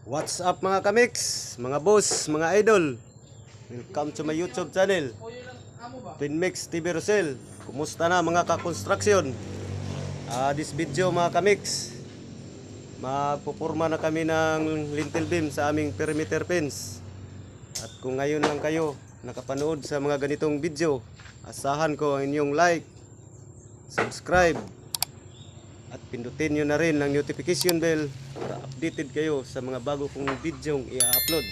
What's up mga kamix, mga boss, mga idol. Welcome to my YouTube channel, Twinmix TV Rosel. Kumusta na mga ka-construction? This video mga kamix, magpupurma na kami ng lintel beam sa aming perimeter fence. At kung ngayon lang kayo nakapanood sa mga ganitong video, asahan ko ang inyong like, subscribe, at pindutin nyo na rin ang notification bell para updated kayo sa mga bago kong video i-upload.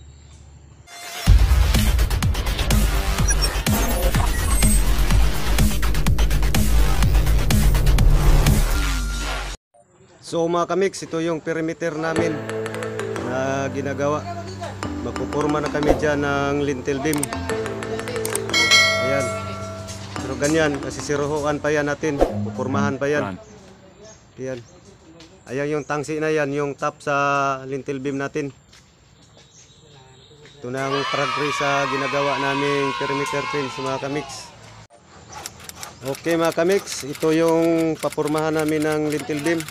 So mga kamix, ito yung perimeter namin na ginagawa. Magpupurma na kami dyan ng lintel beam. Ayan. Pero ganyan, kasi siruhuan pa yan natin. Pupurmahan pa yan. Ayan. Ayan yung tangsi na yan, yung top sa lintel beam natin. Ito na ang progress sa ginagawa naming perimeter fence mga kamix. Okay mga kamix, ito yung papurmahan namin ng lintel beam.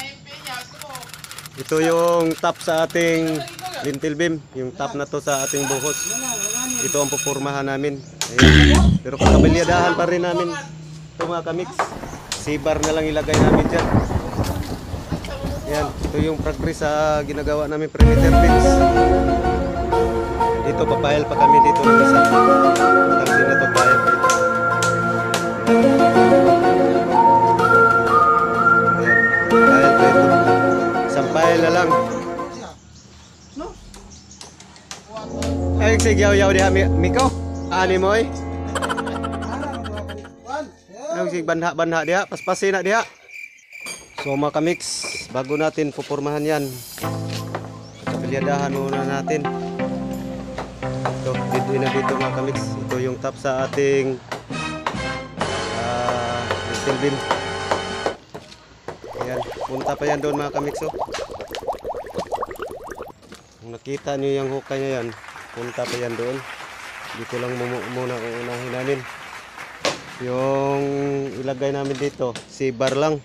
Ito yung top sa ating lintel beam, yung top na to sa ating buhos. Ito ang pupurmahan namin. Ayan. Pero kakabilyadahan pa rin namin ito mga kamix. C-bar na lang ilagay namin dyan. Yan, ito yung progress sa ginagawa namin perimeter fence. Dito papahil pa kami dito ng isa. Tangsi na to, pahil pa ito. Ayan, pahil pa ito. Isang pahil na lang. Ay, sigyaw-yaw diha, Miko. Ani mo eh. Ay, sig banha-banha diha, paspasin na diha. So mga kamix, bago natin pupurmahan yan, kabilyadahan muna natin. Ito, dito mga kamix. Ito yung top sa ating lintel beam. Ayan, punta pa yan doon mga kamix. Kung nakita nyo yung hukay niya yan, punta pa yan doon. Dito lang muna uunahin namin. Yung ilagay namin dito, C-bar lang.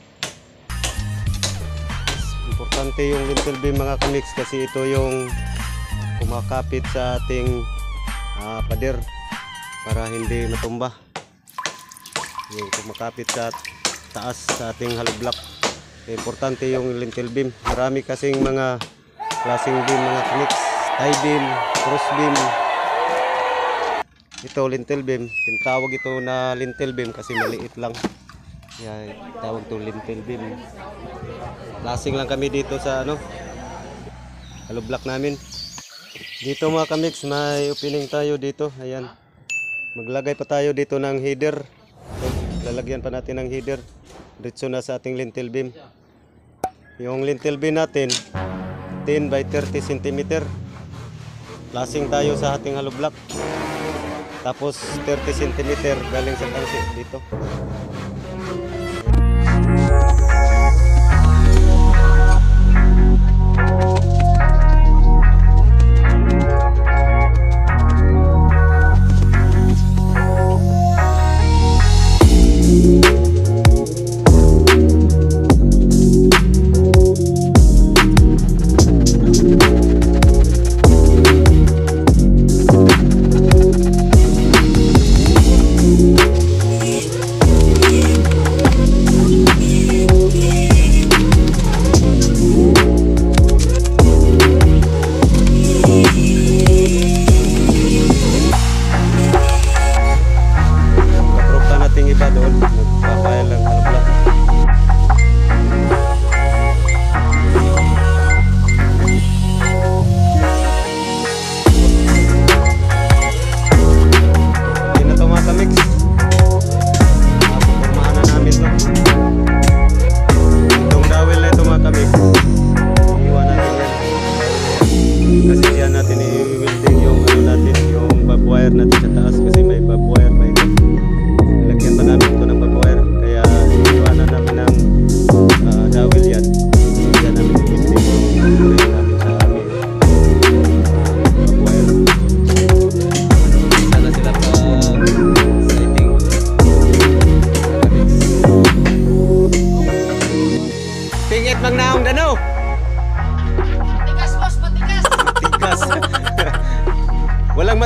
Importante yung lintel beam mga kamix kasi ito yung kumakapit sa ating pader para hindi matumba. Yung kumakapit sa taas sa ating hollow block. Importante yung lintel beam. Marami kasing mga klaseng beam mga kamix. Tie beam, cross beam. Ito lintel beam. Tinatawag ito na lintel beam kasi maliit lang. Yan, tawag to lintel beam. Lasing lang kami dito sa hollow block namin. Dito mga kamix, may opening tayo dito. Ayan. Maglagay pa tayo dito ng header. Lalagyan pa natin ng header. Diretso na sa ating lintel beam. Yung lintel beam natin 10 by 30 cm. Lasing tayo sa ating hollow block. Tapos 30 cm galing sa tangsi dito.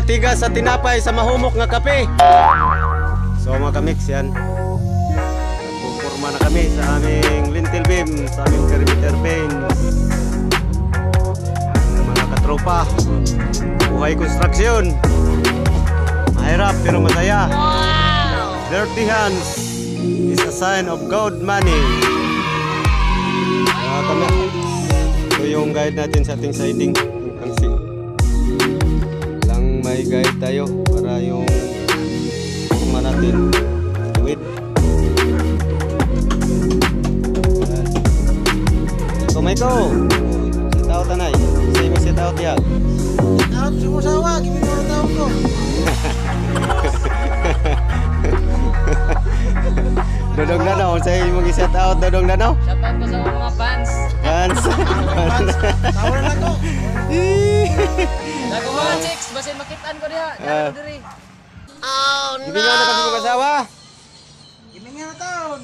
matigas sa tinapay sa mahumok nga kape. So mga kamix yan. Nagpuporma na kami sa aming lintel beam, sa aming perimeter beams. Mga katropa, buhay construction. Mahirap pero masaya. Dirty hands is a sign of God money. Kami, ito yung guide natin sa ating siding. Lang may guide tayo para yung forma natin tuwid. So Maiko, set out tanay. Say mo set out ya. Set out sumusawa, gimi mo tawag ko. Dodong Danaw, say mo gi-set out Dodong Danaw. Shout out ko sa mga fans. Fans. Tawag na ko. Dago mga chicks, basin makitaan ko diha. Dago diri. Oh no. Hindi na kasi mag-asawa. Gimi nga na taon.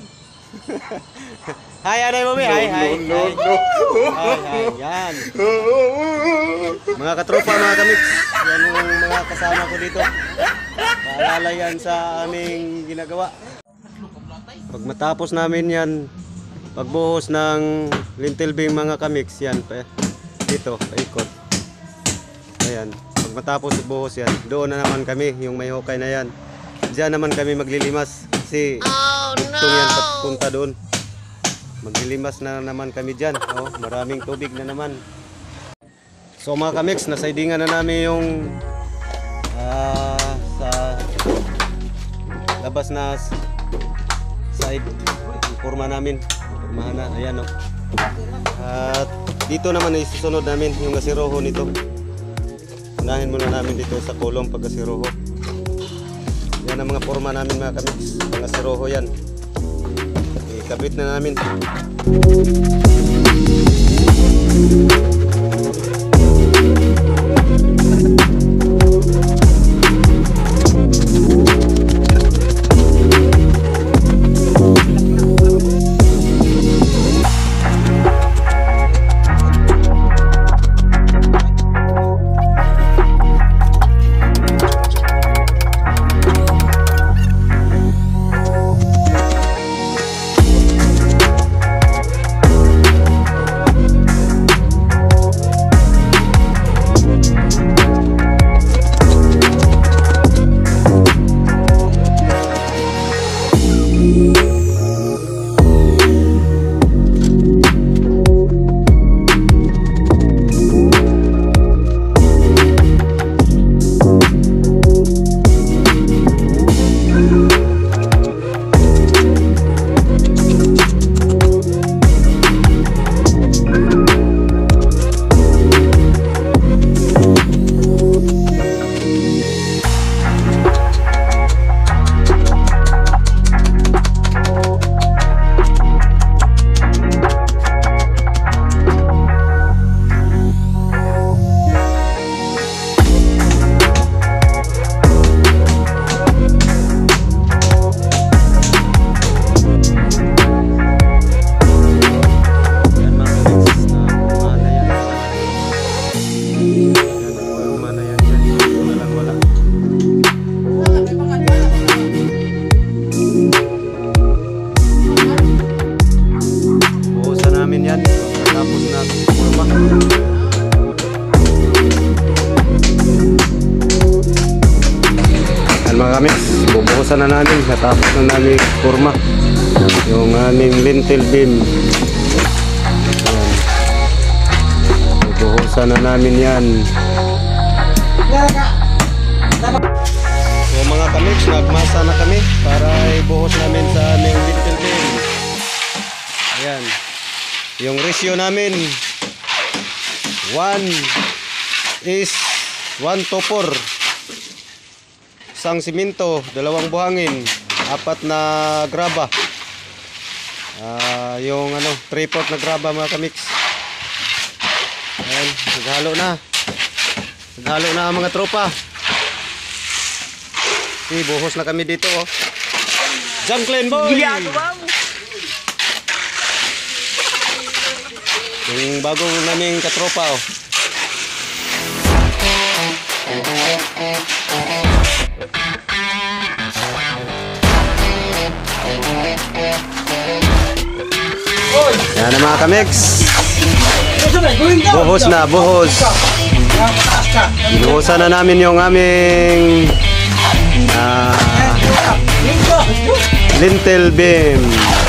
Hi, anay mo, hi, hi. Hi, hi, yan. Mga katropa, mga kamix. Yan yung mga kasama ko dito. Paalala yan sa aming ginagawa. Pag matapos namin yan, pagbuhos ng lintel beam mga kamix, yan, dito, paikot. Ayan, pag matapos buhos yan, doon na naman kami, yung may hukay na yan. Diyan naman kami maglilimas, kasi itong yan papunta doon. Maglilimas na naman kami dyan. Oh, maraming tubig na naman. So mga kamix, nasidingan na namin yung sa labas na side forma namin. Formahan na, ayan o. At dito naman ay susunod namin yung gasiroho nito. Unahin muna namin dito sa kolong pag gasiroho. Yan ang mga forma namin mga kamix. Mga gasiroho yan. Ikabit na namin. Mga kamix, bubuhusan na namin, natapos na namin kurma yung aming lintel beam. Bubuhusan na namin yan. So mga kamix, nagmasa na kami para ibuhos namin sa aming lintel beam. Ayan, yung ratio namin 1:4. Isang simento, 2 buhangin, 4 na graba. Yung 3/4 na graba mga kamix. Ayan, naghalo na. Naghalo na ang mga tropa. Okay, buhos na kami dito oh. Junklin boy! Yung bagong naming katropa oh. Yan na mga kamix. Buhos na, buhos. Binuhusan na namin yung aming lintel beam.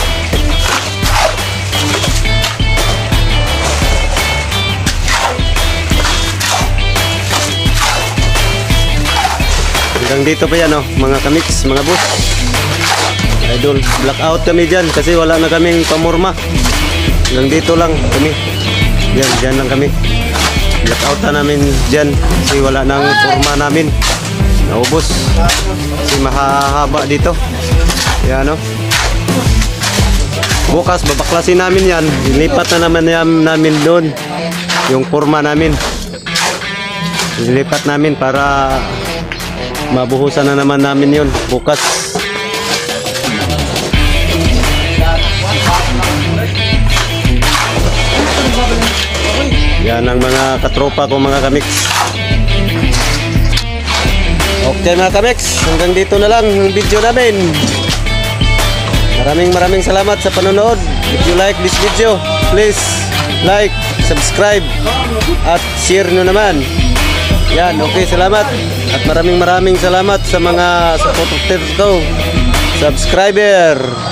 Hanggang dito pa yan, oh, mga kamix, mga boss. Idol, blackout kami dyan kasi wala na kaming pamorma. Hanggang dito lang kami. Dyan lang kami. Blackout na namin dyan kasi wala nang forma namin. Naubos. Kasi mahahaba dito. Yan, oh. Bukas babaklasin namin yan. Ilipat na naman namin doon yung forma namin. Ilipat namin para mabuhusan na naman namin yun bukas. Yan ang mga katropa ko mga kamix. Okay mga kamix, hanggang dito na lang ang video namin. Maraming salamat sa panonood. If you like this video, please like, subscribe at share nyo naman. Yan, okay, salamat. At maraming salamat sa mga supporters ko, subscriber.